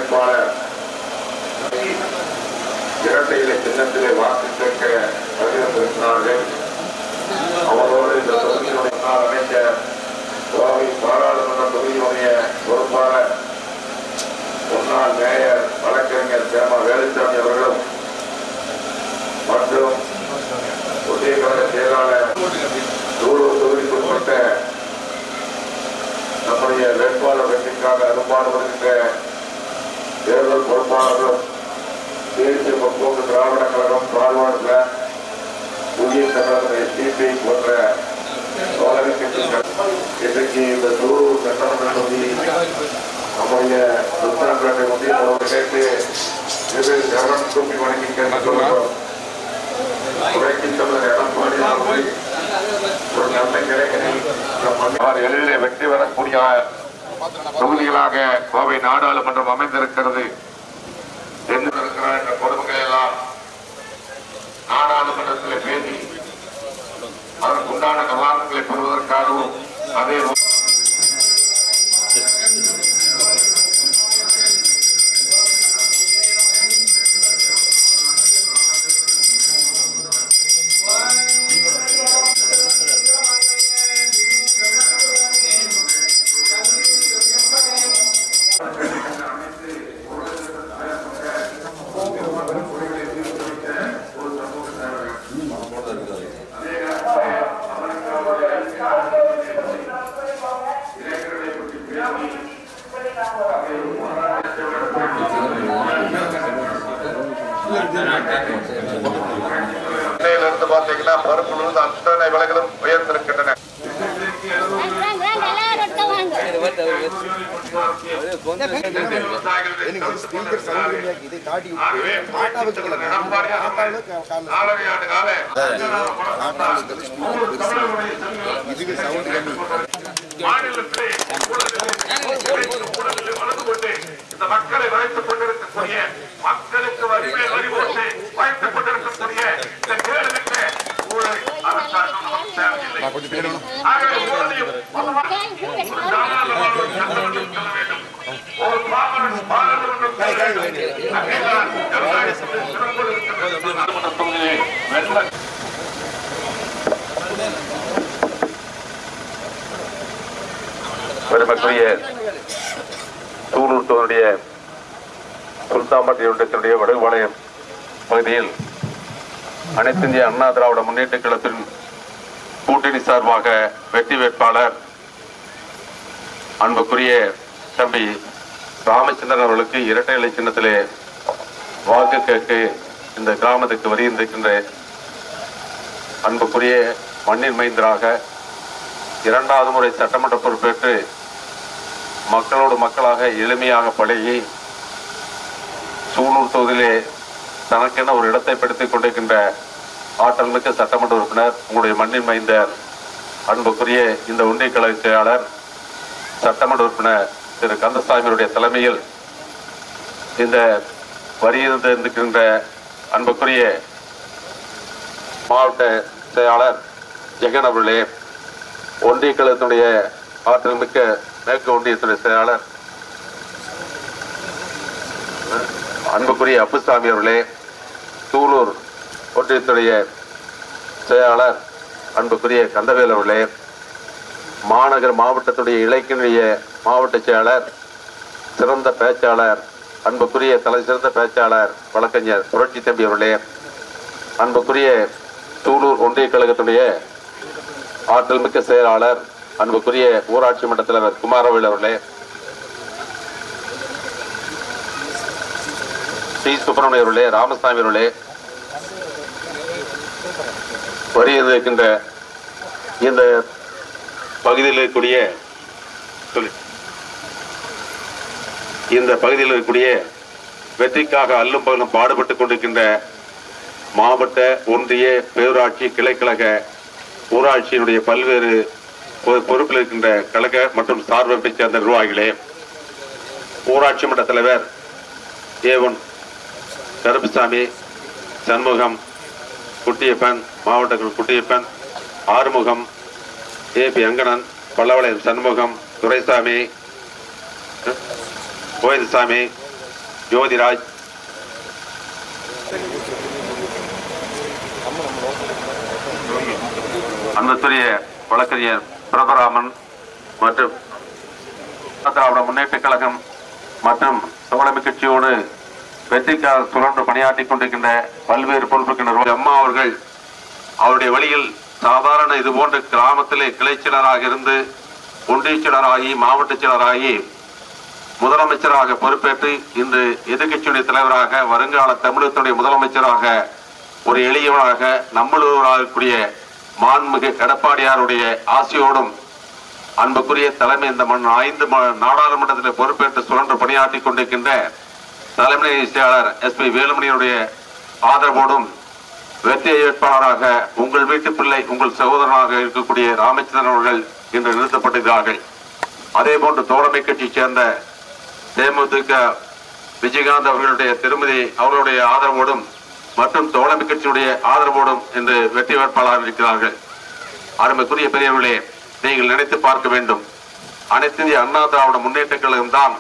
வேட்பாளர் இரட்டை இலை சின்னத்திலே வாக்கு கேட்க வருகிறார்கள். அவரோடு இந்த தொகுதியினுடைய அமைச்சர் கோவை பாராளுமன்ற தொகுதியினுடைய பொறுப்பாளர் முன்னாள் மேயர் வழக்கறிஞர் சேமா வேலுசாமி அவர்களும் மற்றும் ஒன்றிய கழக செயலாளர் சூலூர் தொகுதிக்குட்பட்ட நம்முடைய வேட்பாளர் வெற்றிக்காக அனுப்பாடுபடுகின்ற தேர்தல் பொறுப்பாளர்களும் தேசிய முற்போக்கு திராவிட கழகம் பால்வாடுல புதிய கழகம் எஸ்டிபி போன்ற இன்றைக்கு இந்த சூலூர் சட்டமன்ற தொகுதி நம்முடைய சுல்தான்பேட்டை ஒன்றிய கேட்டு கவனம் தூக்கி வழங்கி கேட்டுக்கொள்கிறோம். எளிதிலே வெற்றி பெறக்கூடிய தொகுதிகளாக கோவை நாடாளுமன்றம் அமைந்திருக்கிறது. இருக்கிற பொறுப்புகளை எல்லாம் நாடாளுமன்றத்தில் பேசி அதற்குண்டான கவனங்களை பெறுவதற்காகவும் அதே இருந்து பார்த்தீங்கன்னா பருப்புல அத்தனை விலைகளும் உயர்ந்திருக்கின்றன. இந்த மக்களை வளைத்துக் கொண்டிருக்கக்கூடிய மக்களுக்கு வரிமை வரி போட்டு வைத்துக் கொண்டிருக்கக்கூடிய இந்த கேள்விக்கு ஊழல் அரசாங்கம் நமக்கு தேவையில்லை. ஆகவே ஊழலையும் ஒரு பாராளுமன்றம் பெருமக்குரிய சூலூர் தொகுதியுடைய சுல்தான்பேட்டை ஒன்றியத்தினுடைய வடகுபாளையம் பகுதியில் அனைத்து இந்திய அண்ணா திராவிட முன்னேற்ற கழகத்தின் கூட்டணி சார்பாக வெற்றி வேட்பாளர் அன்புக்குரிய தம்பி ராமச்சந்திரன் அவர்களுக்கு இரட்டை இலை சின்னத்திலே வாக்கு கேட்டு இந்த கிராமத்துக்கு வருகின்ற அன்புக்குரிய மண்ணின் மைந்தராக இரண்டாவது முறை சட்டமன்ற பொறுப்பேற்று மக்களோடு மக்களாக எளிமையாக பழகி சூலூர் தொகுதியிலே தனக்கென ஒரு இடத்தை பிடித்துக் கொண்டிருக்கின்ற ஆற்றல் மிக்க சட்டமன்ற உறுப்பினர் உங்களுடைய மண்ணின் மைந்தர் அன்புக்குரிய இந்த ஒன்றிய கழக செயலாளர் சட்டமன்ற உறுப்பினர் திரு கந்தசாமியுடைய தலைமையில் இந்த வரியிருக்கின்ற அன்புக்குரிய மாவட்ட செயலாளர் ஜெகன் அவர்களே, ஒன்றிய கழகத்தினுடைய ஆற்றல் மிக்க மேற்கு ஒன்றியத்துடைய செயலாளர் அன்புக்குரிய அப்புசாமி அவர்களே, சூலூர் ஒன்றியத்துடைய செயலாளர் அன்புக்குரிய கந்தவேல் அவர்களே, மாநகர் மாவட்டத்துடைய இலக்கிய மாவட்ட செயலாளர் சிறந்த பேச்சாளர் அன்புக்குரிய தலை சிறந்த பேச்சாளர் வழக்கறிஞர் புரட்சி தம்பி அவர்களே, அன்புக்குரிய சூலூர் ஒன்றிய கழகத்துடைய ஆற்றல் மிக்க செயலாளர் அன்புக்குரிய ஊராட்சி மன்ற தலைவர் குமாரவேல் அவர்களே, சி சுப்பிரமணிய அவர்களே, ராமசாமி அவர்களே, வருகின்ற இந்த பகுதியில் இருக்கக்கூடிய வெற்றிக்காக அல்லும் பகலும் பாடுபட்டுக் கொண்டிருக்கின்ற மாவட்ட ஒன்றிய பேரூராட்சி கிளைக்கழக ஊராட்சியினுடைய பல்வேறு பொறுப்பில் இருக்கின்ற கழக மற்றும் சார்பை சேர்ந்த நிர்வாகிகளே, ஊராட்சி மன்ற தலைவர் ஏவன் கருப்புசாமி, சண்முகம், குட்டியப்பன், மாவட்ட குட்டியப்பன், ஆறுமுகம், ஏபி அங்கணன், பல்லவளையம் சண்முகம், துரைசாமி, கோயில்சாமி, ஜோதிராஜ், அன்புக்குரிய வழக்கறிஞர் பிரபராமன் மற்றும் திராவிட முன்னேற்ற கழகம் மற்றும் தோழமை கட்சியோடு வெற்றிக்காக சுழன்று பணியாற்றிக் கொண்டிருக்கின்ற பல்வேறு பொறுப்புக்கினர் அம்மா அவர்கள் அவருடைய வழியில் சாதாரண இது போன்ற கிராமத்திலே கிளை செயலராக இருந்து ஒன்றிய செயலராகி மாவட்ட செயலராகி முதலமைச்சராக பொறுப்பேற்று இன்று எதிர்கட்சியுடைய தலைவராக வருங்கால தமிழகத்துடைய முதலமைச்சராக ஒரு எளியவனாக நம்மளூராகக்கூடிய மாண்புமிகு எடப்பாடியாருடைய ஆசையோடும் அன்புக்குரிய தலைமை இந்த 5 நாடாளுமன்றத்தில் பொறுப்பேற்று சுழன்று பணியாற்றிக் கொண்டிருக்கின்ற தலைமை செயலாளர் SP வேலுமணியுடைய ஆதரவோடும் வெற்றி வேட்பாளராக உங்கள் வீட்டு பிள்ளை உங்கள் சகோதரனாக இருக்கக்கூடிய ராமச்சந்திரன் அவர்கள் இன்று நிறுத்தப்பட்டிருக்கிறார்கள். அதே போன்று தோழமை கட்சியை சேர்ந்த தேமுதிக விஜயகாந்த் அவர்களுடைய திருமதி அவர்களுடைய ஆதரவோடும் மற்றும் தோழமை கட்சியுடைய ஆதரவோடும் இன்று வெற்றி வேட்பாளராக இருக்கிறார்கள். அருமைக்குரிய பெரியவர்களே, நீங்கள் நினைத்து பார்க்க வேண்டும். அனைத்து இந்திய அண்ணா திராவிட முன்னேற்ற கழகம் தான்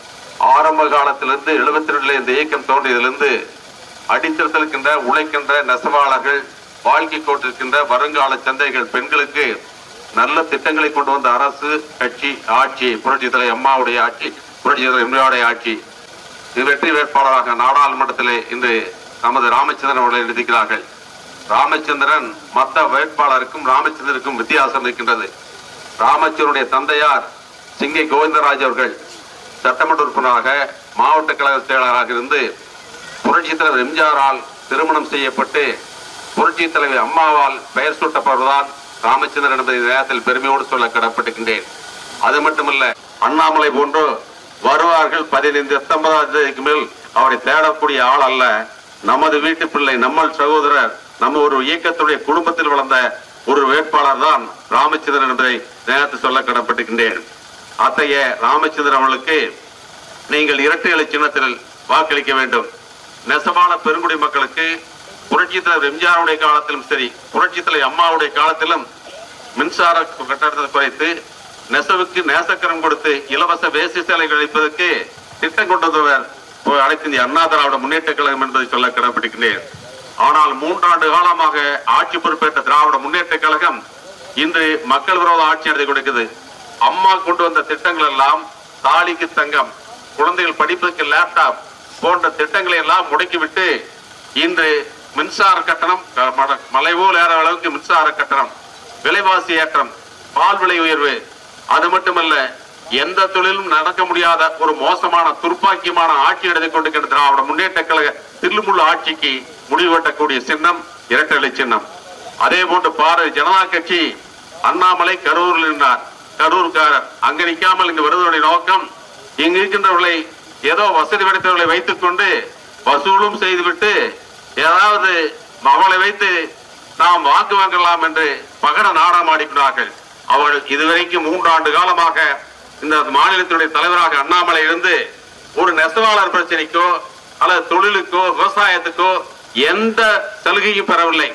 ஆரம்ப காலத்திலிருந்து 72 இந்த இயக்கம் தோன்றியதிலிருந்து அடித்தளத்திருக்கின்ற உழைக்கின்ற நெசவாளர்கள் வாழ்க்கை கொண்டிருக்கின்ற வருங்கால சந்தைகள் பெண்களுக்கு நல்ல திட்டங்களை கொண்டு வந்த அரசு கட்சி ஆட்சி புரட்சித் தலைவர் அம்மாவுடைய ஆட்சி புரட்சித் தலைவர் எம்ஜிஆருடைய ஆட்சி. வெற்றி வேட்பாளராக நாடாளுமன்றத்திலே இன்று நமது ராமச்சந்திரன் அவர்களை நிறுத்திக்கிறார்கள். ராமச்சந்திரன் மற்ற வேட்பாளருக்கும் ராமச்சந்திரனுக்கும் வித்தியாசம் இருக்கின்றது. ராமச்சந்திரனுடைய தந்தையார் சிங்கை கோவிந்தராஜ் அவர்கள் சட்டமன்ற உறுப்பினராக மாவட்ட கழக செயலாளராக இருந்து புரட்சித் தலைவர் எம்ஜிஆரால் திருமணம் செய்யப்பட்டு புரட்சித் தலைவர் அம்மாவால் பெயர் சூட்டப்படுவதால் ராமச்சந்திரன் என்பதை நேரத்தில் பெருமையோடு சொல்ல கடப்பட்டிருக்கின்றேன். அது மட்டுமல்ல, அண்ணாமலை போன்று வருவார்கள் 15-19 தேதிக்கு மேல் அவரை தேடக்கூடிய ஆள் அல்ல. நமது வீட்டு பிள்ளை, நம்ம சகோதரர், நம்ம ஒரு இயக்கத்துடைய குடும்பத்தில் வளர்ந்த ஒரு வேட்பாளர் தான் ராமச்சந்திரன் என்பதை நேரத்தில் சொல்ல கடப்பட்டிருக்கின்றேன். அத்தகைய ராமச்சந்திரன் அவர்களுக்கு நீங்கள் இரட்டை இலை சின்னத்தில் வாக்களிக்க வேண்டும். நெசவாள பெருங்குடி மக்களுக்கு புரட்சித் தலைவர் எம்ஜிஆருடைய காலத்திலும் சரி புரட்சித் தலைவர் அம்மாவுடைய காலத்திலும் மின்சார கட்டணத்தை குறைத்து நெசவுக்கு நேசக்கரம் கொடுத்து இலவச வேசி சேலைகள் அளிப்பதற்கு திட்டம் கொண்டவர் அனைத்து இந்திய அண்ணா திராவிட முன்னேற்ற கழகம் என்பதை சொல்ல கடமைப்பட்டிருக்கிறேன். ஆனால் 3 ஆண்டு காலமாக ஆட்சி பொறுப்பேற்ற திராவிட முன்னேற்ற கழகம் இன்று மக்கள் விரோத ஆட்சி நடத்தி கொடுக்குது. அம்மா கொண்டு வந்த திட்டங்கள் எல்லாம் தாலிக்கு தங்கம், குழந்தைகள் படிப்புக்கு லேப்டாப் போன்ற திட்டங்களை எல்லாம் முடக்கிவிட்டு இன்று மின்சார கட்டணம் மலை போல் ஏற அளவுக்கு மின்சார கட்டணம், விலைவாசி ஏற்றம், பால் விலை உயர்வு, அது மட்டுமல்ல எந்த தொழிலும் நடக்க முடியாத ஒரு மோசமான துர்ப்பாக்கியமான ஆட்சி நடத்தி கொண்டிருக்கின்ற திராவிட முன்னேற்ற கழக தில்லுமுள்ளு ஆட்சிக்கு முடிவெட்டக்கூடிய சின்னம் இரட்டை இலை சின்னம். அதே போன்று பாரதிய ஜனதா கட்சி அண்ணாமலை கரூரில் இருந்தார். கரூர்காரர் அங்க நிற்காமல் இங்கு வருவதனுடைய நோக்கம் இங்கு இருக்கின்றவர்களை ஏதோ வசதி படைத்தவர்களை வைத்துக் கொண்டு வசூலும் செய்துவிட்டு ஏதாவது அவளை வைத்து நாம் வாக்கு வாங்கலாம் என்று பகட நாடகம் ஆடிக்கிறார்கள். அவர்கள் இதுவரைக்கும் 3 ஆண்டு காலமாக இந்த மாநிலத்தினுடைய தலைவராக அண்ணாமலை இருந்து ஒரு நெசவாளர் பிரச்சனைக்கோ அல்லது தொழிலுக்கோ விவசாயத்துக்கோ எந்த சலுகையும் பெறவில்லை.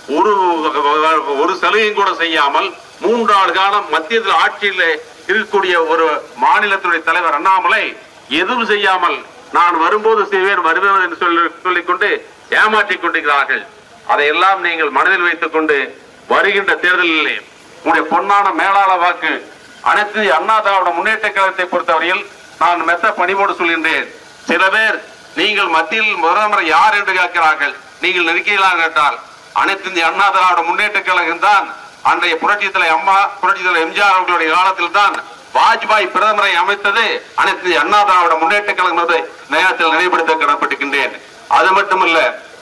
ஒரு சலுகையும் கூட செய்யாமல் 3 ஆண்டு காலம் மத்தியத்தில் ஆட்சியில் இருக்கக்கூடிய ஒரு மாநிலத்தினுடைய தலைவர் அண்ணாமலை எதுவும் செய்யாமல் நான் வரும்போது செய்வேன் வருவேன் என்று சொல்லிக்கொண்டு ஏமாற்றிக் கொண்டிருக்கிறார்கள். அதையெல்லாம் நீங்கள் மனதில் வைத்துக் கொண்டு வருகின்ற தேர்தலிலே உங்களுடைய பொன்னான மேலாள வாக்கு அனைத்து அண்ணா திராவிட முன்னேற்ற கழகத்தை பொறுத்தவரையில் நான் மெத்த பணிவோடு சொல்கின்றேன். சில பேர் நீங்கள் மத்தியில் முதலமைச்சர் யார் என்று கேட்கிறார்கள். நீங்கள் நெருக்கீழாக கேட்டால் அனைத்து இந்திய அண்ணா திராவிட முன்னேற்ற கழகம் தான். அன்றைய புரட்சித் தலைவர் அம்மா புரட்சித் தலைவர் எம்ஜிஆர் அவர்களுடைய காலத்தில் தான் வாஜ்பாய் பிரதமரை அமைத்தது அனைத்து அண்ணா திராவிட முன்னேற்ற கழகம் என்பதை நேரத்தில் நினைவுபடுத்த கடமைப்பட்டிருக்கின்றேன். அது மட்டுமல்ல,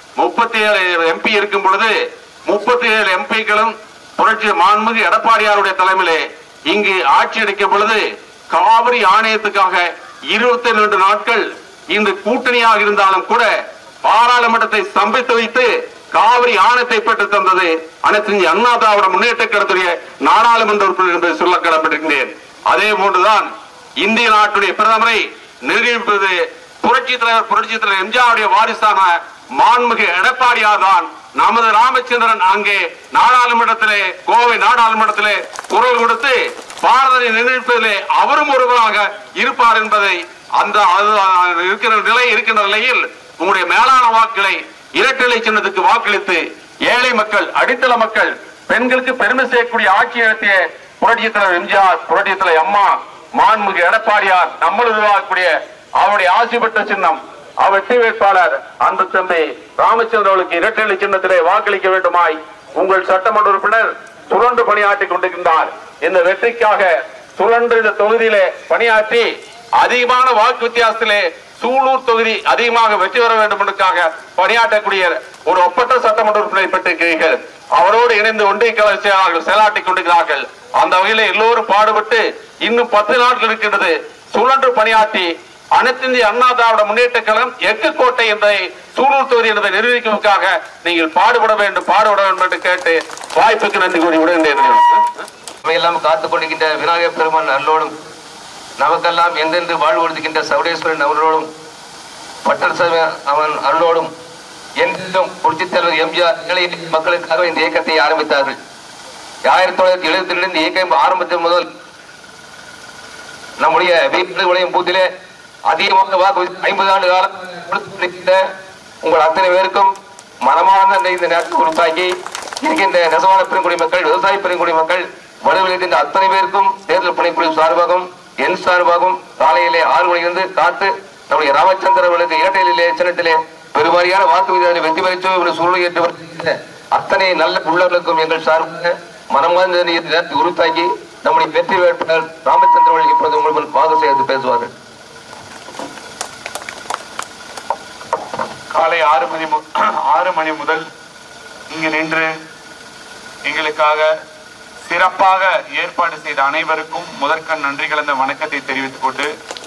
37 MP இருக்கும் பொழுது 37 MPக்களும் புரட்சி மாண்புமிகு எடப்பாடியாருடைய தலைமையிலே இங்கு ஆட்சி அளிக்கும் பொழுது காவிரி ஆணையத்துக்காக 22 நாட்கள் இந்த கூட்டணியாக இருந்தாலும் கூட பாராளுமன்றத்தை ஸ்தம்பித்து வைத்து காவிரி ஆணையத்தை பெற்று தந்தது அனைத்து இந்திய அண்ணா திராவிட முன்னேற்ற கழகத்துடைய நாடாளுமன்ற உறுப்பினர் என்பதை சொல்ல கடமைப்பட்டிருக்கிறேன். அதே போன்றுதான் இந்திய நாட்டுடைய பிரதமரை நிர்ணயிப்பது புரட்சித் தலைவர் எம்ஜிஆருடைய வாரிசான மாண்புமிகு எடப்பாடியார் தான். நமது ராமச்சந்திரன் அங்கே நாடாளுமன்றத்திலே கோவை நாடாளுமன்றத்திலே குரல் கொடுத்து பாரதத்தை நிர்ணயிப்பதிலே அவரும் ஒருவராக இருப்பார் என்பதை அந்த இருக்கின்ற நிலையில் உங்களுடைய மேலான வாக்குகளை இரட்டை இலை சின்னத்துக்கு வாக்களித்து ஏழை மக்கள், அடித்தள மக்கள், பெண்களுக்கு பெருமை செய்யக்கூடிய ஆட்சி நடத்திய புரட்சித் தலைவர் எம்ஜிஆர், புரட்சித் தலைவர் அம்மா, மாண்புமிகு எடப்பாடியார் நம்மளும் உருவாக்கக்கூடிய அவருடைய ஆசி பெற்ற சின்னம் வெற்றி வேட்பாளர் அன்பு தம்பி ராமச்சந்திரன் அவர்களுக்கு இரட்டை இலை சின்னத்திலே வாக்களிக்க வேண்டுமாய் உங்கள் சட்டமன்ற உறுப்பினர் சுழன்று பணியாற்றிக் கொண்டிருக்கின்றார். இந்த வெற்றிக்காக சுழன்று இந்த தொகுதியிலே பணியாற்றி அதிகமான வாக்கு வித்தியாசத்திலே சூலூர் தொகுதி அதிகமாக வெற்றி பெற வேண்டும் என்பதற்காக பணியாற்றக்கூடிய ஒரு ஒப்பற்ற சட்டமன்ற உறுப்பினரை பெற்றிருக்கிறீர்கள். அவரோடு இணைந்து ஒன்றிய கழக செயலாளர்கள் செயலாற்றிக் கொண்டிருக்கிறார்கள். அந்த வகையில் எல்லோரும் பாடுபட்டு இன்னும் 10 நாட்கள் இருக்கின்றது. சுழன்று பணியாற்றி அனைத்து இந்திய அண்ணா திராவிட முன்னேற்ற கழகம் எக்கு கோட்டை என்பதை சூலூர் தொகுதி என்பதை நிரூபிப்பதற்காக நீங்கள் பாடுபட வேண்டும் என்று கேட்டு வாய்ப்புக்கு நன்றி கூறி விடுகின்றேன். காத்துக் கொண்டிருக்கின்ற விநாயகர் பெருமான் அருளோடும் நமக்கெல்லாம் எந்தெந்து வாழ்வு கொடுக்கின்ற சவுடேஸ்வரன் அவர்களோடும் பட்டர் அவன் அருளோடும் என்றும் புரட்சித் தலைவர் எம்ஜிஆர் ஏழை மக்களுக்காக இந்த இயக்கத்தை ஆரம்பித்தார்கள். 1972 இந்த இயக்கம் ஆரம்பத்தின் முதல் நம்முடைய வீட்டு உலகம் பூத்திலே அதிகமாக வாக்கு 50 ஆண்டு காலம் உங்கள் அத்தனை பேருக்கும் மனமார்ந்த இந்த நேரத்தில் குறிப்பாக்கி இருக்கின்ற நெசவாள பெருங்குடி மக்கள், விவசாய பெருங்குடி மக்கள், வலுவில் இருக்கின்ற அத்தனை பேருக்கும் தேர்தல் பணிக்குழு சார்பாகவும் என் சார்பாகவும் காலையிலே 6 மணியிலிருந்து காத்து நம்முடைய ராமச்சந்திரன் அவர்களுக்கு இரட்டை இலை சின்னத்திலே பெருவாரியான வாக்கு விகிதத்தை வெற்றி பெற்று சூழ்நிலை ஏற்று வருகின்ற அத்தனை நல்ல உள்ளவர்களுக்கும் எங்கள் சார்பாக மனமார்ந்த உறுத்தாக்கி நம்முடைய வெற்றி வேட்பாளர் ராமச்சந்திரன் இப்போது உங்கள் வாக்கு செய்து பேசுவார்கள். காலை 6 மணி முதல் இங்கு நின்று எங்களுக்காக சிறப்பாக ஏற்பாடு செய்த அனைவருக்கும் முதற்கண் நன்றி கலந்த வணக்கத்தை தெரிவித்துக் கொண்டு,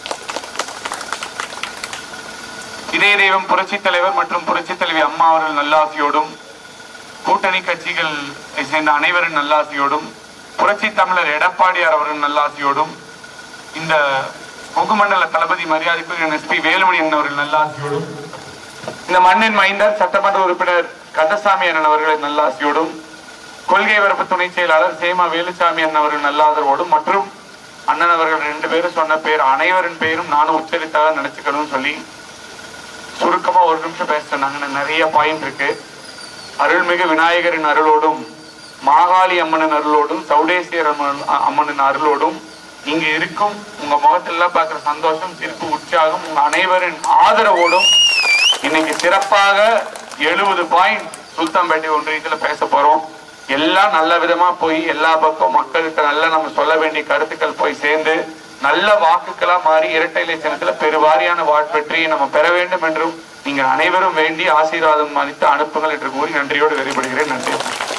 இதய தெய்வம் புரட்சித் தலைவர் மற்றும் புரட்சித் தலைவி அம்மா அவர்கள் நல்லாசியோடும், கூட்டணி கட்சிகள் சேர்ந்த அனைவரின் நல்லாசியோடும், புரட்சி தமிழர் எடப்பாடியார் அவர்கள் நல்லாசியோடும், இந்த முகுமண்டல தளபதி மரியாதைக்குரிய எஸ்பி வேலுமணி அவர்கள் நல்லாசியோடும், இந்த மண்ணின் மைந்தர் சட்டமன்ற உறுப்பினர் கந்தசாமி அண்ணன் அவர்களின் நல்லாசியோடும், கொள்கை வரப்பு துணை செயலாளர் சேமா வேலுசாமி அண்ணன் அவர்கள் நல்லாதரவோடும் மற்றும் அண்ணன் அவர்கள் 2 பேரும் சொன்ன பேர் அனைவரின் பெயரும் நானும் உச்சரித்தாக நினைச்சுக்கணும்னு சொல்லி சுருக்கமா 1 நிமிஷம் பேச சொன்னாங்க. நிறைய பாயிண்ட் இருக்கு. அருள்மிகு விநாயகரின் அருளோடும், மாகாளி அம்மனின் அருளோடும், சவுடேஸ்வரர் அம்மனின் அருளோடும், இங்க இருக்கும் உங்க முகத்தெல்லாம் பார்க்கிற சந்தோஷம், சிரிப்பு, உற்சாகம் உங்க அனைவரின் ஆதரவோடும் இன்னைக்கு சிறப்பாக 70 பாயிண்ட் சுல்தான்பேட்டை ஒன்றியத்துல பேச போறோம். எல்லாம் நல்ல விதமா போய் எல்லா பக்கம் மக்களுக்கு நல்ல நம்ம சொல்ல வேண்டிய கருத்துக்கள் போய் சேர்ந்து நல்ல வாக்குகளா மாறி இரட்டை இலை சின்னத்துல பெருவாரியான வெற்றியை நம்ம பெற வேண்டும் என்றும் நீங்கள் அனைவரும் வேண்டி ஆசீர்வாதம் அளித்து அனுப்புங்கள் என்று கூறி நன்றியோடு வெளிப்படுகிறேன். நன்றி.